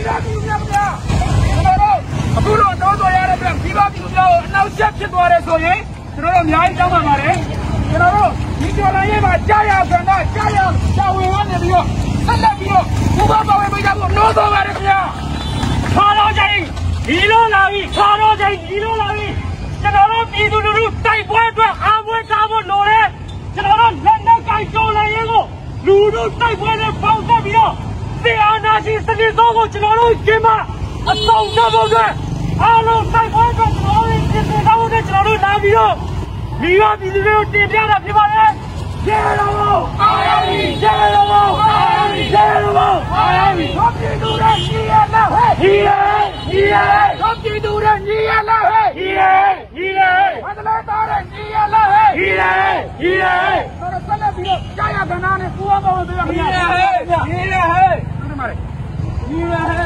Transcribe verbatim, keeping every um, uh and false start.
ဘာပြည်သူများခင်ဗျာကျွန်တော်တို့အခုတော့တောင်းဆိုရတဲ့ပြန်ဒီဘာပြည်သူများကိုအနောက်ကျဖြစ်သွားတယ်ဆိုရင်ကျွန်တော်တို့အများကြီးတောင်းပန်ပါတယ်ကျွန်တော်တို့ဒီကျော်လာရေးမှာကြားရဆန္ဒကြားရတာဝန်ကနေပြီးတော့ဆက်လက်ပြီးတော့ဘုရားပါဝင်ပေးကြဖို့နှိုးဆော်ပါတယ်ခင်ဗျာခါတော့ချိန်ဒီလိုလာပြီခါတော့ချိန်ဒီလိုလာပြီကျွန်တော်တို့ပြည်သူလူထုတိုက်ပွဲအတွက်အားပွဲထားဖို့လိုတယ်ကျွန်တော်တို့လက်နက်ကိုင်ကျော်လာရေးကိုလူထုတိုက်ပွဲနဲ့ပေါင်းစပ်ပြီးတော့ဒီအာဏာရှင်စနစ်သောကိုကျွန်တော်တို့ကျင်းပအဆုံးသတ်ဖို့အတွက်အားလုံးတိုက်ပွဲအတွက်ကျွန်တော်တို့ပြည်သူတော်တွေကျွန်တော်တို့လာပြီးတော့မိဘပြည်သူတွေကိုတင်ပြတာဖြစ်ပါတယ်ကျေးဇူးပါအားရပြီကျေးဇူးပါအားရပြီကျေးဇူးပါအားရပြီတို့ပြည်သူတွေညီရလားဟဲ့ညီရညီရတို့ပြည်သူတွေညီရလားဟဲ့ညီရညီရဘာတလဲသားတွေညီရလားဟဲ့ညီရညီရတို့ဆက်လက်ပြီးတော့ကြာရကနာနဲ့ပူအောင်ပါဝင်ပေးရမယ်ညီရဟဲ့ညီရဟဲ့ဒီမှာညီရဟဲ့